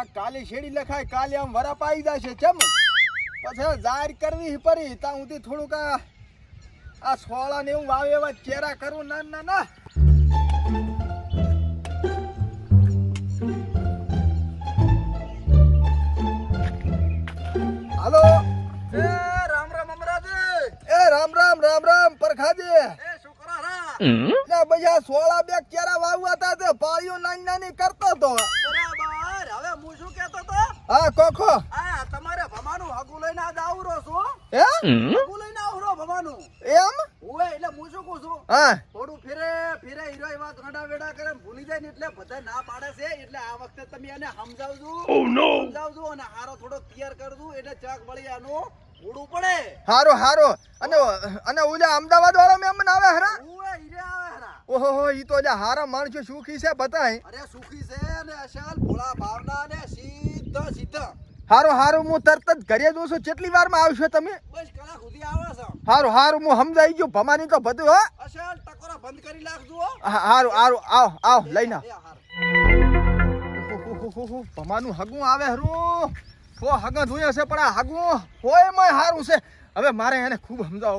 કાલે શેડી લખાય કાલે આમ વરા પાઈ જશે ચમ પછી જાહેર કરવી પડી તા હું થોડુંક આ સોળા ને એવું વાવે એવા ચેરા કરું ના ના ના હાલો એ રામ રામ અમરાજી એ રામ રામ રામ રામ પરખાજી એ શું કરો રા લે ભૈયા સોળા બે ચેરા વાવવા હતા તે પાળીઓ નાની નાની કરતો તો બરાબર હવે હું શું કહેતો તો હા કોખો આ તમારે ભમાનું હગુ લઈને આજ આવરો છો હે હગુ લઈને આવરો ભમાનું એમ ઓય એટલે હું શું કહું છું હા થોડું ફેરે હીરો એવા ગાડા વેડા કરે ભૂલી જાય ને એટલે બધા ના પાડે છે એટલે આ વખતે તમે એને સમજાવજો સમજાવજો અને હારો થોડો તૈયાર કરજો એટલે ચક વળી આનું ઉડું પડે હારો હારો અને ઓલા અમદાવાદ વાળો મેમન આવે હરા ઓય હીરે આવે હરા ઓહો ઈ તો ઓલા હારા માણસો સુખી છે બતાય અરે સુખી છે ને અસલ ભોળા ભાવના ને સીધા સીધા હારો હારો હું તરત જ ઘરે જોઉં છું કેટલી વારમાં આવશો તમે બસ કલાક સુધી આવે છે હારો હારો હું સમજાઈ ગયો ભમાની તો બધું હો અસલ ટકોરા બંધ કરી નાખજો હારો હારો આવ લઈને એ હાર ભમાનું હગું આવે હરું ઓ હગા જોયા છે પણ આ હગું હોય મય હારું છે હવે મારે એને ખૂબ સમજાવવું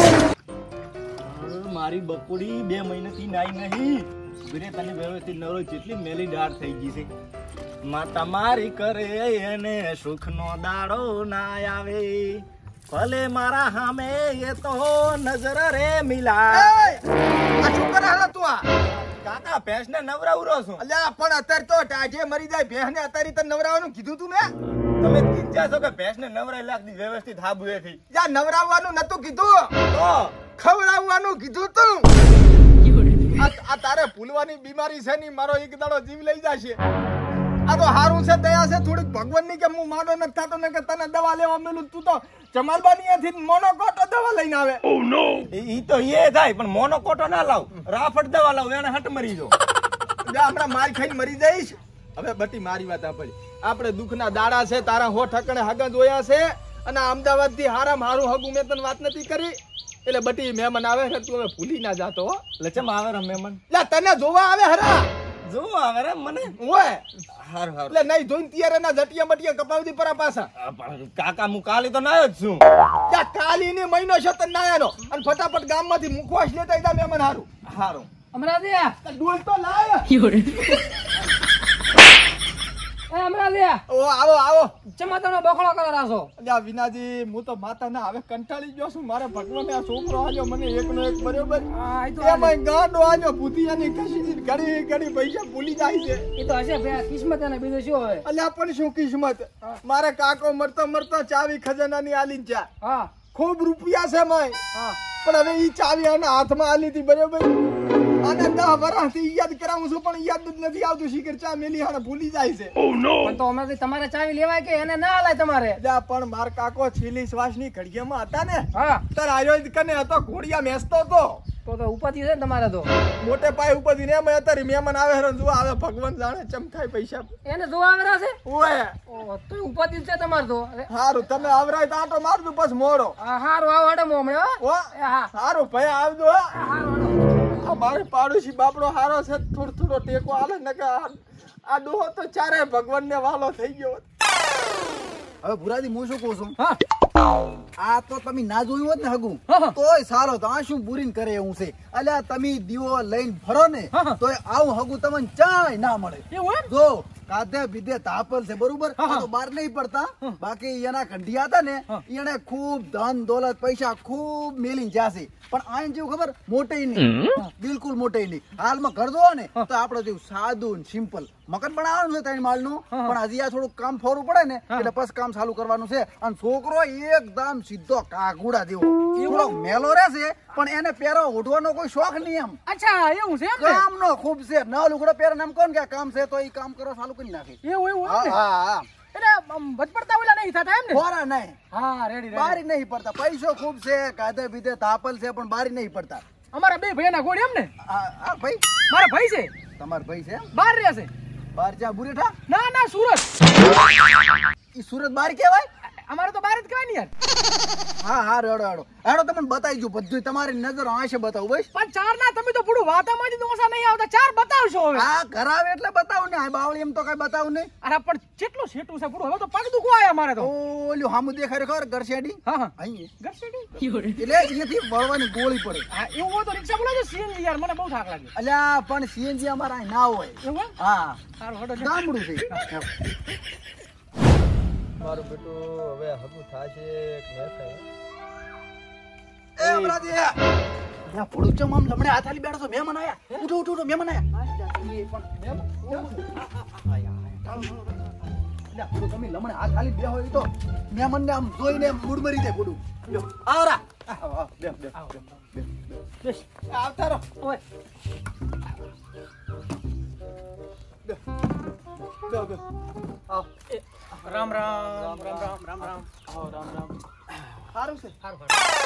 પડે મારી બકુડી 2 મહિનાથી નાઈ નહીં બીરે તને વ્યવસ્થિત નવરો જેટલી મેલી ડાળ થઈ ગઈ છે માતા મારી કરે એને સુખનો દાડો ના આવે ભલે મારા સામે એ તો નજર રે મિલાય આ શું કરે હાલા તું આ કાકા ભેંસને નવરાવરો છું અલ્યા પણ અત્યારે તો ટાઢે મરી જાય ભેંસને અત્યારે તને નવરાવાનું કીધું તું ને તમે ચિંતા છો કે ભેંસને નવરાઈ લાગતી વ્યવસ્થિત હાબુએ થઈ યા નવરાવવાનું નતું કીધું તો ખવડાવવાનું કીધું તું આ તારે ભૂલવાની બીમારી છે ની મારો એક દાડો જીવ લઈ જશે આ તો હારું છે દયા છે થોડીક ભગવાન ની કે હું માંડો નથી થતો ને કે તને દવા લેવા મેલું તું તો જમાલબાની થી મોનોકોટો દવા લઈને આવે ઓ નો ઈ તો એ થાય પણ મોનોકોટો ના લાવ રાફટ દવા લાવ એને હટ મરી જો હમણાં માર ખાઈને મરી જઈશ હવે બટી મારી વાત આપણે દુઃખના દાડા છે તારા હો ઠકણે હગા જોયા છે અને અમદાવાદ થી હારામ હારું હગું મેં તને વાત નથી કરી એટલે બટી મહેમાન આવે છે તું હવે ભૂલી ના જાતો હો લચમ આવે રે મહેમાન લે તને જોવા આવે હરા જો આવે રે મને ઓય હાર હાર એટલે નહીં જોઈને તિયારે ના જટિયા મટિયા કપાવતી પરા પાછા કાકા હું કાલી તો નાયો જ છું ત્યાં કાલી ની મહિનો છે તને નાયાનો અને ફટાફટ ગામમાંથી મુખવાસ લેતા જા મહેમાન હારું હારું અમરાજી ડોલ તો લાય એ અમરાજી ઓ આવો આવો ચમા તમે બખડો કરો રાસો અલ્યા વિનાજી હું તો માતા ના હવે કંટાળી ગયો છું મારે ભગવાને આ છોકરો આલ્યો મને એકનો એક બરોબર હા ઈ તો એમાં ગાંડો આલ્યો ભૂતિયાની કશી ઘડી ઘડી પૈસા ભૂલી જાય છે ઈ તો હશે બે કિસ્મત અને બીજું શું હવે અલ્યા પણ શું કિસ્મત મારે કાકો મરતો મરતો ચાવી ખજાનાની આલીન ચા હા ખૂબ રૂપિયા છે મય હા પણ હવે ઈ ચાવી આના હાથમાં આલી હતી બરોબર અને 10 વર્ષથી યાદ કરાવું છું પણ યાદ જ નથી આવતું શીખર ચા મેલી હાને ભૂલી જાય છે પણ તો અમરાજી તમારે ચાવી લેવાય કે એને ના આલાય તમારે જા પણ માર કાકો છીલી શ્વાસની ઘડિયામાં હતા ને હા તાર આયો જ કને હતો ઘોડિયા મેસતો તો તો ઉપાધિ છે ને તમારે તો મોટે પાય ઉપર ને મેં અત્યારે મહેમાન આવે હરો જો આવે ભગવાન જાણે ચમકાય પૈસા એને જોવા આવેલા છે ઓય ઓ તો ઉપાધિ છે તમારે તો હારું તમે આવરાય તો આટો મારજો બસ મોડો હા હારું આવો હડે મો હમણે ઓ હા હારું ભાઈ આવજો હારું આ મારે પાડોશી બાપડો હારો છે થોડો ટેકો આલે ને કે આ ડોહો તો ચારે ભગવાન ને વાલો થઈ ગયો હવે ભુરાજી હું શું કહું છું હા આ તો તમે ના જોયું હોત ને હગું હા. તોય સારો તો આ શું બુરીન કરે એવું છે અલ્યા તમે દીવો લઈને ફરો ને હા. તોય આવું હગું તમને ચાય ના મળે એવું એમ જો કાધે બીધે તાપલ છે બરોબર હા. આ તો બહાર નહીં પડતા બાકી એના કંઢિયા હતા ને એને ખૂબ ધન દોલત પૈસા ખૂબ મેલીને જાશે પણ આને જેવું ખબર મોટે નહીં બિલકુલ મોટે નહીં હાલમાં ઘર જોવો ને તો આપડે જેવું સાદું ને સિમ્પલ મકાન બનાવવાનું છે ત્રણ માળનું પણ હજી આ થોડું કામ ફોરવું પડે ને એટલે પછી કામ ચાલુ કરવાનું છે અને છોકરો એકદમ સીધો કાગુડા જેવો થોડો મેલો રહેશે પણ એને પહેરો ઉઠવાનો કોઈ શોખ નહીં એમ અચ્છા એવું છે એમ ને કામ નો ખૂબ છે ન લુગડો પહેરે એમ કોણ કે કામ છે તો એ કામ કરો ચાલુ કરી નાખે એવું એવું હા એમ ને હા હા એટલે બચપડતા ઓલા નહીં થતા એમ ને ખોરા નહીં હા રેડી બારી નહીં પડતા પૈસો ખૂબ છે કાધે બીધે તાપલ છે પણ બારી નહીં પડતા અમારા બે ભાઈના ગોળી એમ ને આ ભાઈ મારા ભાઈ છે તમાર ભાઈ છે બહાર રહે છે બાર જ્યાં બુરેઠા ના ના સુરત ઈ સુરત બાર કહેવાય અમારે તો બહાર જ કહેવાય ને યાર હા રેડો હેડો હેડો તમને બતાવી જો બધું તમારી નજર આંશે બતાવું બસ. પણ ચાર ના તમે તો પૂરું વાતામાંથી તો ઓછા નહીં આવતા, ચાર બતાવશો હવે. હા કરાવે એટલે બતાવું ને, આ બાવળી એમ તો કઈ બતાવું નહીં. અરે પણ કેટલું સેટું છે પૂરું, હવે તો પગ દુખવા આયા મારે તો. ઓલું હામું દેખાય ખબર ગરશેડી? હા હા અહીં ગરસેડી. એટલે અહીંયાથી વળવાની ગોળી પડે. હા એવું હોય તો રિક્ષા બોલાવજો સીએનજી યાર, મને બહુ થાક લાગે. અલ્યા પણ સીએનજી અમારા અહીં ના હોય. એવું હોય? હા સારું હડો લે. ગામડું છે. મારું બેટું હવે હગું થાશે કે ન થાય? એ અમરાજી યા ફોડું ચમ આમ લમણે હાથ આલી બેઠો તો મહેમાન આયા. ઉઠો ઉઠો ઉઠો મહેમાન આયા. તમે લમણે હાથ આલી બેહો ઈ તો મહેમાનને આમ જોઈને મૂડમરી દે ફોડું. લ્યો આવરા આવ બે બે બેસ. આવતા રહો. ઓય બે બે આવ. રામ રામ રામ રામ રામ રામ. આવો રામ રામ. સારું છે. સારું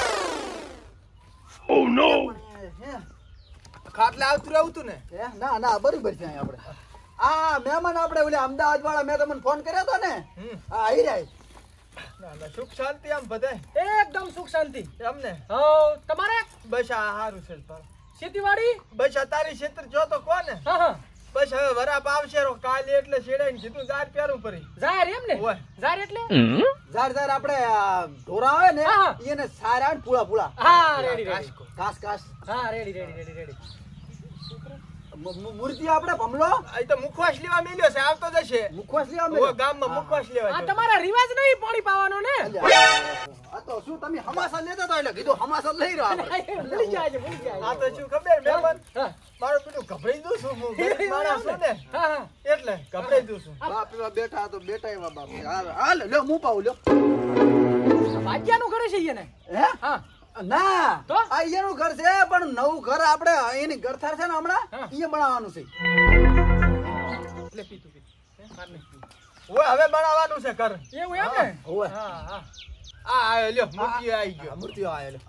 ખાટલે આવતું રહેવું તું ને? હે ના ના બરોબર છે અહીં આપણે. આ મહેમાન આપણે ઓલા અમદાવાદ વાળા મેં તમને ફોન કર્યો હતો ને, હા આવી રહ્યા. ના ના સુખ શાંતિ આમ બધાય એકદમ સુખ શાંતિ. એમને હો તમારે બસ આ હારું છે પણ. ખેતીવાડી? બસ આ તારી ક્ષેત્ર જો તો કોને હા હા બસ હવે વરાપ આવશે રો કાલે એટલે શેડાઈને કીધું જાર પ્યારું પડી. જાર એમ ને? ઓય. જાર એટલે? જાર જાર આપણે ઢોરા આવે ને હા. એને સારા ને પૂળા પૂળા હા રેડી રેડી. કાસ કાસ હા રેડી રેડી રેડી રેડી. મૂર્તિ આપણે ભમલો આ તો મુખવાસ લેવા મેલ્યો છે, આવતો જશે. મુખવાસ લેવા ઓ મેં. ગામમાં મુખવાસ લેવા આ ગયો. તમારા રિવાજ નહીં પાણી પાવાનો ને? આ તો શું તમે હમાસા લેતા હતા એટલે કીધું હમાસા લઈ રહ્યો આપણે. ભૂલી જાય છે, ભૂલી જાય આ છે. તો શું ખબર મહેમાન હા મારું પેલું ગભરાઈ દઉં છું હું ગરીબ માણસ છું ને હા હા. એટલે ગભરાઈ દઉં છું. બાપ એવા બેઠા તો બેઠા એવા બાપ. હાલ હાલ લ્યો હું પાઉં લ્યો. ભાગ્યાનું કરે છે એને? હે હા ના તો? આ એનું ઘર છે પણ નવું ઘર આપણે એની ઘરથાર છે ને હમણાં હા. એ બનાવવાનું છે. લે પીતું પીતું. માર નહીં પીતું. ઓય હવે બનાવવાનું છે ઘર. એવું એમ ને? હોવે. હા હા. આ આયો લ્યો મૂર્તિ આવી ગયો. મૂર્તિઓ આયેલો.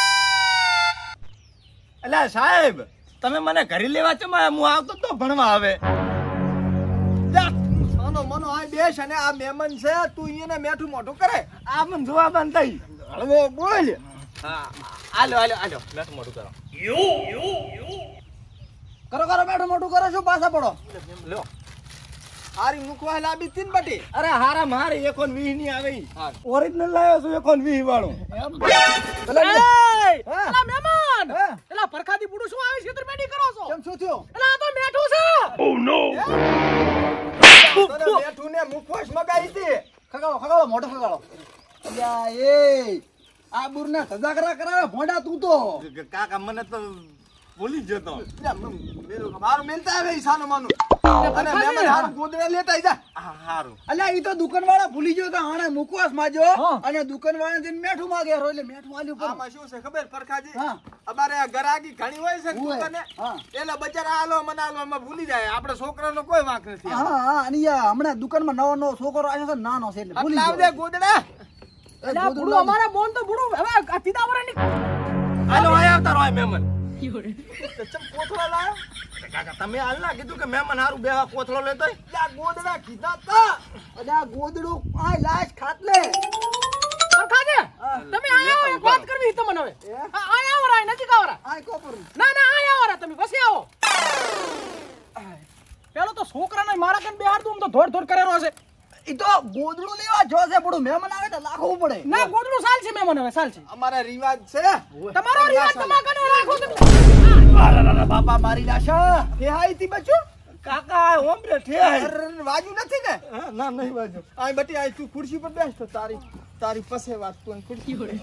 અલ્યા સાહેબ, તમે મને ઘરે લેવા ચમાયા? હું આવતો તો ભણવા હવે. આનો મનો આ બેસ અને આ મહેમાન છે તું એને મેઠું મોઢું કરે. આ મને જોવા બંધ થઈ. હળવો બોલ. હા આલો આલો આલો મેઠું મોઢું કરો. કરો કરો બેઠું મોટું કરો શું પાછા પડો. લ્યો. હારી મુખવા લાબી તીન બટી. અરે હારા મારે 120 ની આવે. ઓરિજિનલ લાવ્યો છું 120 વાળો. પેલા લે. હા. એલા મહેમાન, હા. એલા પરખાતી પૂડું શું આવી છેતરપિંડી કરો છો? કેમ શું થયું? એલા આ તો મેઠું છે. તને મેઠું ને મુખવાસ મગાઈ હતી. ખગાડો ખગાડો મોઢો ખગાડો. અલ્યા એ આ બુરના સજાગરા કરાવે ભોંડા તું તો. કાકા મને તો ભૂલી જ જતો. મારું મેલતા આવે ઈશાનો માનું. અને મહેમાન હારું ગોદડા લેતા જા. હારું. અલ્યા ઈ તો દુકાન વાળા ભૂલી ગયો કે આણે મુકવાસ માજો હા. અને દુકાન વાળા જઈને મેઠું માગે એટલે મેઠું આલ્યું પર. આમાં શું છે ખબર પરખાજી? હા. અમારે આ ગરાગી ઘણી હોય છે ને હોય. દુકાને. હા. એટલે બચારા આલો મને આલો એમાં ભૂલી જાય. આપણે છોકરાનો કોઈ વાંક નથી. હા હા અને ઈ હમણાં દુકાનમાં નવો નવો છોકરો આવ્યો છે નાનો છે એટલે ભૂલી આટલા ગયો. આવજે ગોદડા. એલા પૂડું અમારા બોન તો પૂડું હવે આ તીધા વરાની. હાલો આયા આવતા રહો મહેમાન. તો ચમ કોથળા લાયો? કાકા તમે હાલ ના કીધું કે મહેમાન હારું બેવા કોથળો લેતો હોય? લા ગોદડા કીધા તા. અલ્યા ગોદડું આ લાશ ખાટલે. પરખાજે, તમે આયા હોય વાત કરવી છે તમને હવે. આયા વરાય નથી કાવરા. આ કોપર. ના ના આયા વરા તમે પછી આવો. પેલો તો છોકરાને મારા કન બેહાર દઉં તો ધોડ ધોડ કરેલો હશે. ઈ તો ગોદડું લેવા જો છે પડું મહેમાન આવે તો લાખવું પડે. ના ગોદડું સાલ છે મેમન હવે સાલ છે. અમારા રિવાજ છે. તમારો રિવાજ તમારા કને રાખો તમે. બાપા મારી લાશા. તે હાઈ તી બચ્ચો? કાકા ઓમરે ઠેહાઈ. અરે, વાજુ નથી ને? ના નહીં બાજુ. આ બટી આ તું ખુરશી પર બેસ તો તારી પાસે વાત તું ખુરશી પર.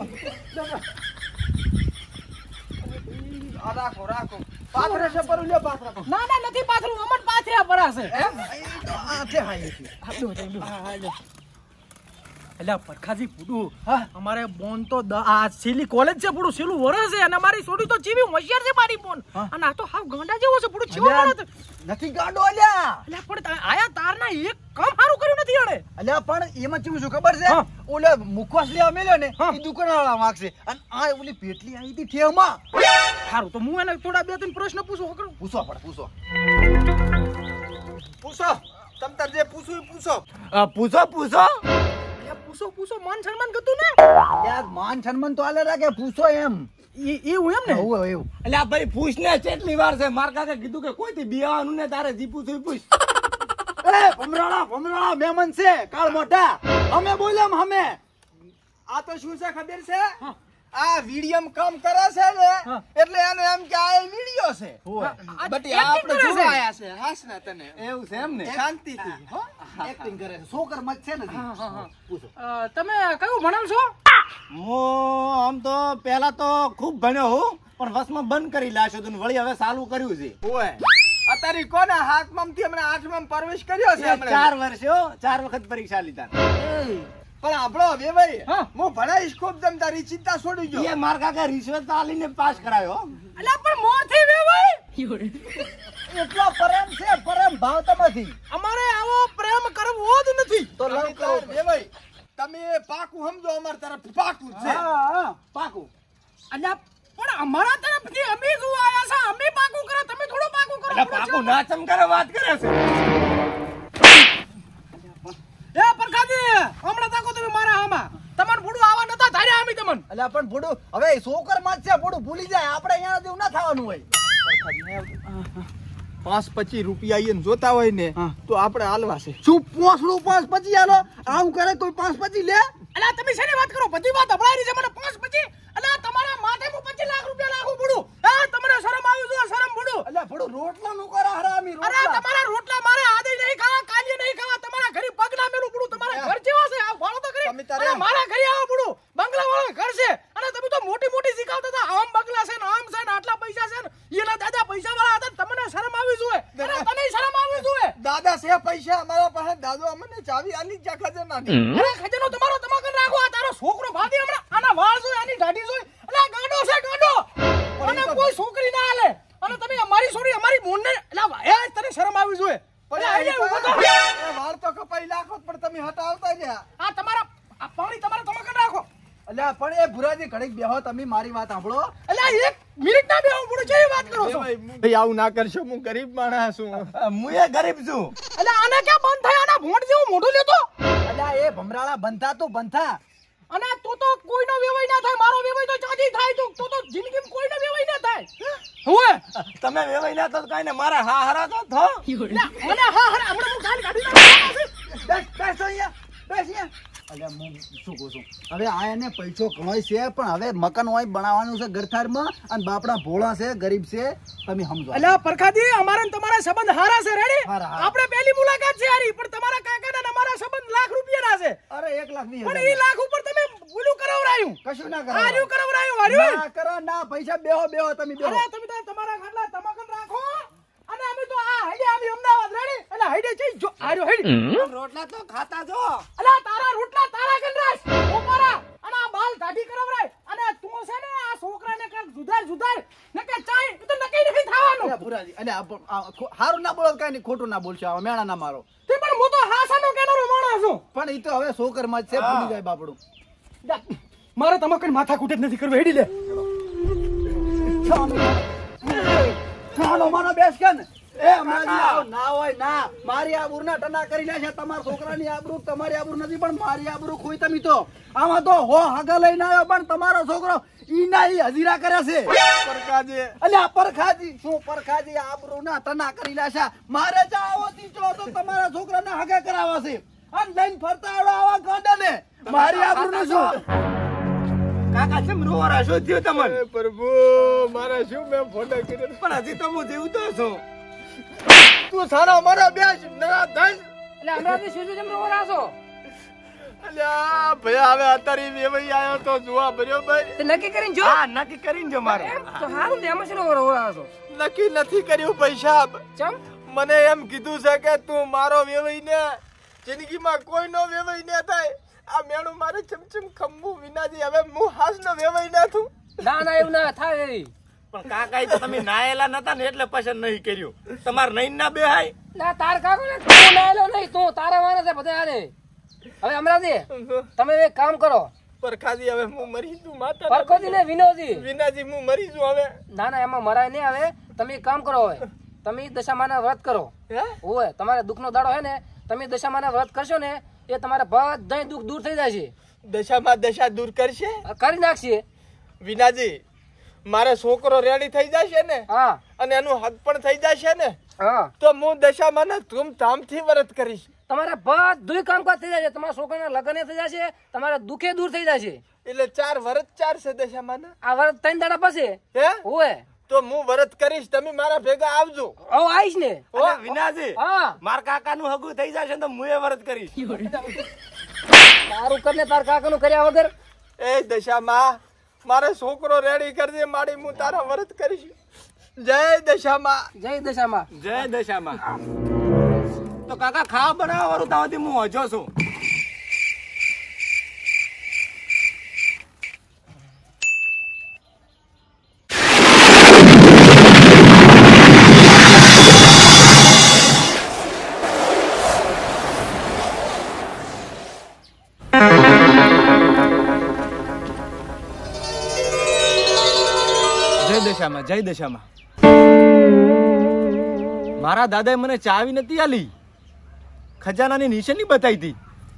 આ રાખો રાખો. પાથરે છે પર લ્યો પાથરા. ના ના નથી પાથરું અમન પાથર્યા પરાશે. ઈ તો આ છે હાઈ છે. એલા પરખાજી પૂડું અમારે બોન તો આ સીલી કોલેજ છે પૂડું સીલું વરસ છે અને અમારી છોડી તો ચીવી હોશિયાર છે મારી બોન અને આ તો હાવ ગાંડા જેવો છે પૂડું ચીવો મળે. નથી ગાંડો અલ્યા. એલા પણ આયા તારના એક કામ સારું કર્યું નથી એણે. અલ્યા પણ એમાં કેવું શું ખબર છે? હા. ઓલે મુખવાસ લેવા મેલ્યો ને હા. ઈ દુકાનવાળા માગશે અને આ ઓલી પેટલી આવી હતી ઠેમાં. સારું તો હું એને થોડા બે ત્રણ પ્રશ્ન પૂછું કરું. પૂછો પડે પૂછો. પૂછો તમ તાર જે પૂછું એ પૂછો. પૂછો પૂછો. પૂછો માન સન્માન કરતું ને યાર માન સન્માન તો આલે રાખે પૂછો એમ એવું એમ ને એવું એટલે આ ભાઈ પૂછ ને કેટલી વાર છે માર કાકે કીધું કે કોઈથી બિયાવાનું ને તારે જીપું છું પૂછ એ ભમરાળા મહેમાન છે કાળ મોટા અમે બોલ્યા અમે આ તો શું છે ખબર છે આ વિડીયમ કામ કરે છે ને એટલે એને એમ કે આ વિડીયો છે બટી આ આપણે જોવા આયા છે હાસ ના તને એવું છે એમ ને શાંતિથી હો એક્ટિંગ કરે છે છોકર મત છે ને પૂછો તમે કયું ભણાવ છો હું આમ તો પહેલા તો ખૂબ ભણ્યો હું પણ વસમાં બંધ કરી લાશ્યો તું વળી હવે ચાલુ કર્યું છે ઓય અત્યારે કોને હાથમાં થી હમણાં 8માં પ્રવેશ કર્યો છે હમણાં 4 વર્ષ 4 વખત પરીક્ષા લીધા પણ આપણો હવે ભાઈ હું ભણાઈશ ખૂબ જમ તારી ચિંતા છોડી ગયો એ માર કાકા રિશ્વત આલીને પાસ કરાયો અલા પણ મોર થઈ ગયો ભાઈ એટલો પ્રેમ છે પ્રેમ ભાવ તમાથી અમારે આવો પ્રેમ કરવો જ નથી તો લવ કરો હવે ભાઈ તમે પાકું સમજો અમાર તરફ પાકું છે હા પાકું અલા પણ અમારા તરફથી અમે જો આયા છે અમે પાકું કરો તમે થોડું પાકું કરો એટલે પાકું ના ચમકારે વાત કરે છે એ પરખાજી હમણાં તાકો તમે મારા આમાં તમાર ભૂડું આવા નતા ધાર્યા અમે તમને અલ્યા પણ ભોડું હવે છોકર માં છે ભોડું ભૂલી જાય આપણે અહીંયા જેવું ના થવાનું હોય 5-25 રૂપિયા એને જોતા હોય ને તો આપણે હાલવા છે શું પોસડું 5-25 આલો આવું કરે કોઈ 5-25 લે અલા તમે શેની વાત કરો બધી વાત હબળાઈ છે મને 5-25 અલા તમારા માથે હું 25 લાખ રૂપિયા લાખું ભૂડું હા તમને શરમ આવી જો શરમ ભૂડું અલ્યા ભોડું રોટલા નું કરે હરામી અરે રોટલા તમારા રોટલા મારે આદે નહીં ખાવા કાલી નહીં ખાવા તમારા ઘરે પગ ના મેલું ભૂડું તમારા ઘર જેવા છે આ વાળો તો તમે કરી તારે- અરે મારા ઘરે આવો ભૂડું બંગલા વાળો ઘર છે અને તમે તો મોટી મોટી શીખાવતા હતા આમ બંગલા છે ને આમ છે ને આટલા પૈસા છે ને એના દાદા પૈસા વાળા હતા તમને શરમ આવી જોઈએ અરે તને શરમ આવી જોઈએ દાદા છે પૈસા અમારા પાસે દાદો અમને ચાવી આલી જ ખજાનાની અરે ખજાનો તમારો તમાકન રાખો આ તારો છોકરો ભાદી હમણાં આના વાળ જોઈ આની દાઢી જોઈ અલે આ ગાંડો છે ગાંડો અને કોઈ છોકરી ના આલે અને તમે અમારી છોરી અમારી બોન ને એ તને શરમ આવી જોઈએ પણ અરે આઈ ઉભો થા. એ વાળ તો કપાઈ નાખો પણ તમે હટાવતા રહ્યા આ તમારા આ પાણી તમારા તમાકન રાખો અલ્યા પણ એ ભુરાજી ઘડીક બેહો તમે મારી વાત સાંભળો અલે એક મિનિટ ના બેહો પૂરું છે વાત કરો છો ભાઈ આવું ના કરશો હું ગરીબ માણસ છું હું એ ગરીબ છું અલે આને ક્યાં બંધ થાય આના ભોંડ જેવું મોઢું લેતો અલ્યા એ ભમરાળા બંધા તો બંધા અને તો કોઈનો વેવાઈ ના થાય મારો વેવાઈ તો ચાજી થાય તો જિંદગીમાં કોઈનો વેવાઈ ના થાય હવે તમે વેવાઈ ના તો કાઈ ને મારા હા હરા તો થો અને હા હમણાં હું ગાલ કાઢી નાખું બેસો અહીંયા બેસ અહીંયા અલ્યા હું શું કહું છું હવે આ એને પૈસો ઘણોય છે પણ હવે મકાન હોય બનાવવાનું છે ગરથારમાં અને બાપડા ભોળા છે ગરીબ છે તમે સમજો અલ્યા પરખાદી અમારા ને તમારા સંબંધ હારા છે રેડી હારા. આપણે પહેલી મુલાકાત છે હારી પણ તમારા કાકાના ને અમારા સંબંધ લાખ રૂપિયાના છે અરે 1,20,000 પણ એ લાખ ઉપર તમે બોલું કરાવરાયું કશું ના કરો હાર્યું કરાવરાયું હાર્યું ના કરો ના પૈસા બેહો તમે બેહો અરે તમે તો તમારા ખાટલા તમાકન રાખો અને અમે તો આ હાઈડે આવી અમદાવાદ રેડી એટલે હાઈડે જઈ જો હાર્યો હાઈડે રોટલા તો ખાતા જો અલા તારા રોટલા તારા કંદરાશ ઓપારા અને આ બાલ દાઢી કરાવરાય અને તું છે ને આ છોકરાને કાંઈક જુદાર ને કે ચાય તો નકઈ નથી થવાનું અલ્યા ભુરાજી અલ્યા હારું ના બોલો કાઈ નહીં ખોટું ના બોલશો આવા મેણા ના મારો તે પણ હું તો હાસાનો કેનારો માણસ છું પણ ઈ તો હવે છોકર માં છે ભૂલી જાય બાપડું મારે તમાકન માથા કૂટે જ નથી કરવું હેડી લે ખાનો માનો બેસ કે ને એ હમણાં ના હોય ના મારી આબરૂ ના ટના કરી લે છે તમારા છોકરાની આબરૂ તમારી આબરૂ નથી પણ મારી આબરૂ ખોઈ તમે તો આમાં તો હો હગા લઈને આવ્યો પણ તમારો છોકરો ઈ ના ઈ હજીરા કરે છે પરકાજે અલ્યા પરખાજી શું પરખાજી આબરૂ ના ટના કરી લે છે મારે જ આવો તીચો તો તમારા છોકરાને હગા કરાવવા છે અને લઈને ફરતા આવડો આવા ગાંડાને મારી આબરૂ નું શું કાકા છે રોરા શું થયું તમને પ્રભુ મારા શું મેં ફોટો કર્યો પણ હજી તો હું જીવતો છું તું સારા મારા બેસ નરા ધન એટલે હમણાંથી શું જેમ રોવા રાસો અલ્યા ભયા હવે અત્યારે વેવાઈ આવ્યો તો જોવા ભર્યો ભાઈ તે નક્કી કરીને જો હા નક્કી કરીને જો મારો તો હારું ને એમાં શું રોવા રાસો નક્કી નથી કર્યું પૈસા ચમ મને એમ કીધું છે કે તું મારો વેવાઈ ને જિંદગીમાં કોઈનો વેવાઈ ન થાય આ મેણું મારે ચમચમ ખંભું વિનાજી હવે હું હાસનો વેવાઈ ના થું ના એવું ના થાય પણ કાકા તો તમે નાયેલા નતા ને એટલે પસંદ નહીં કર્યું તમારે નહીં ના બેહાય ના તાર કાકો ને તું નાયેલો નહીં તું તારા વાળા છે બધા હારે હવે અમરાજી તમે એક કામ કરો પરખાજી હવે હું મરી જઉં માતા પરખોજી ને વિનોદજી વિનાજી હું મરી જઉં હવે ના ના એમાં મરાય નહીં હવે તમે એક કામ કરો હવે તમે દશામાના વ્રત કરો હે હોય તમારે દુઃખનો દાડો હે ને તમે દશામાના વ્રત કરશો ને એ તમારા બધા દુઃખ દૂર થઈ જશે. દશામાં દશા દૂર કરશે. કરી નાખશે. વિનાજી મારે છોકરો રેડી થઈ જશે ને હા અને એનું હક પણ થઈ જશે ને હા તો હું દશામાં ને ધૂમધામથી વ્રત કરીશ. તમારા બધું કામકાજ થઈ જશે. તમારા છોકરાના લગ્ન થઈ જશે. તમારા દુઃખે દૂર થઈ જશે. એટલે 4 વરત 4 છે દશામાં. આ વરસ 3 દાડા પછી હે ઓય તો હું વ્રત કરીશ. તમે મારા ભેગા આવજો. આવ આવીશ ને. અને વિનાજી હા માર કાકાનું હગું થઈ જશે ને તો હું એ વ્રત કરીશ. તારું કરને તાર કાકાનું કર્યા વગર. એ દશામાં મારે છોકરો રેડી કરજે. માડી હું તારા વ્રત કરીશ. જય દશામાં. જય દશામાં. જય દશામાં. તો કાકા ખાવા બનાવવા વાળું તાવથી હું હજો છું. જય દશામાં. જય દશામાં. મારા દાદાએ મને ચાવી નથી આલી, ખજાનાની નિશાની બતાવી હતી.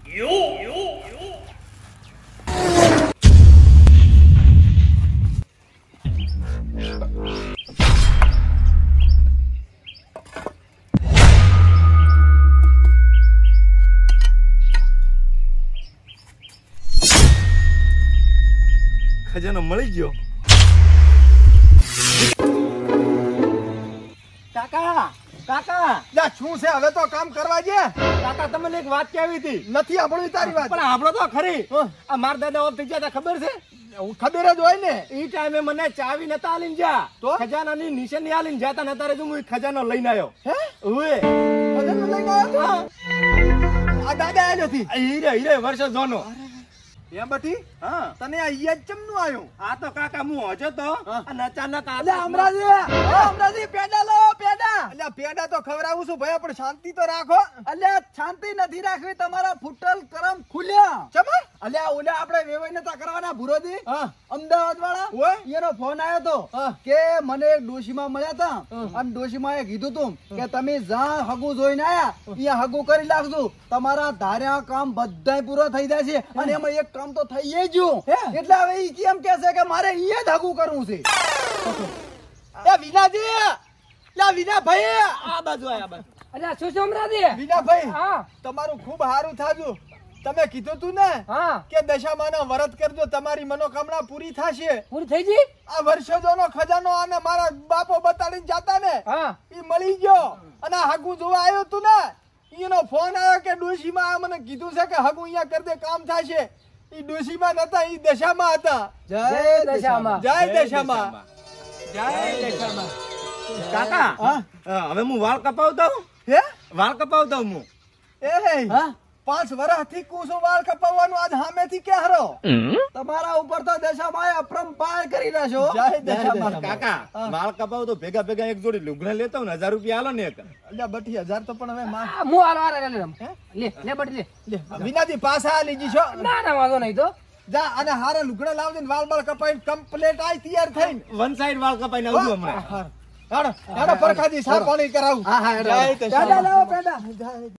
ખજાનો મળી ગયો. કાકા કાકા લા શું છે હવે તો કામ કરવા જે. કાકા તમને એક વાત કહેવી હતી. નથી સાંભળવી તારી વાત. પણ આપણો તો ખરી. આ માર દાદા ઓફ થઈ ગયા હતા ખબર છે? ખબર જ હોય ને. ઈ ટાઈમે મને ચાવી નતા આલીને જા તો? ખજાનાની નિશાની આલીને જાતા નતા રે. હું ખજાનો લઈને આવ્યો. હે ઓએ ખજાનો લઈને આવ્યો તો? આ દાદા આયો નથી. હીરે હીરે વર્ષો જોનો. એ બટી હા તને આ ઈયા ચમનું આવ્યું. આ તો કાકા હું હજો તો અને અચાનક આ અલ્યા અમરાજી પેડા લાવો પેડા. અલ્યા પેડા તો ખવડાવું છું ભાઈ પણ શાંતિ તો રાખો. અલ્યા શાંતિ નથી રાખવી. તમારા ફૂટલ કરમ ખુલ્યા. ચમા અલ્યા ઓલા આપણે વેવાઈ નતા કરવાના ભુરોજી હા અમદાવાદ વાળા ઓય એનો ફોન આવ્યો તો હા. કે મને એક ડોશીમાં મળ્યા હતા અને ડોશીમાં એ કીધું તું કે તમે જ્યાં હગું જોઈને આયા ત્યાં હગું કરી નાખજો. તમારા ધાર્યા કામ બધાય પૂરો થઈ જશે અને એમાં એક કામ તો થઈ ગયું. એટલે હવે ઈ કેમ કે છે કે મારે ઈ જ હગું કરવું છે. એ વિનાજી લા વિના ભાઈ આ બાજુ આયા બાજુ. અલ્યા શું શું અમરાજી? વિના ભાઈ હા તમારું ખૂબ સારું થાજુ. તમે કીધું તું ને હા કે દશામાના વ્રત કરજો તમારી મનોકામના પૂરી થશે. પૂરી થઈ ગઈ. આ વર્ષોનો ખજાનો અને મારા બાપો બતાડીને જાતા ને હા ઈ મળી ગયો અને આ હગું જોવા આવ્યો તું ને એનો ફોન આવ્યો કે ડોશીમાં આ મને કીધું છે કે હગું અહીંયા કરી દે કામ થશે. ઈ ડોશીમાં નતા ઈ દશામાં હતા. જય દશામાં. જય દશામાં. જય દશામાં. કાકા હા? હવે હું વાળ કપાવતો હું. હે વાળ કપાવતો હું. એ હા? 5 વર્ષથી કુસો વાળ કપાવવાનું આજ સામેથી કે હરો. તમારા ઉપર તો દશામાં અપરંપાર કરી નાખો. જય દશામાં. કાકા વાળ કપાવતો ભેગા ભેગા એક જોડી લુગડા લેતો ને 1000 રૂપિયા આલો ને એક. અલ્યા બટી 1000 તો પણ હવે માં આ હું હાલો હાલો લે લે બટી લે. વિનાજી પાછા આલી જીશો. ના ના વાંધો નહીં તો. જા અને હારા લુગડા લાવજે ને વાળ બાળ કપાઈને કમ્પ્લીટ આઈ તૈયાર થઈને. વન સાઈડ વાળ કપાઈને આવજો હમણાં. હાડો હાડો પરખાજી સા પાણી કરાવું. હા હા જય દશામાં. પેડા લાવો પેડા.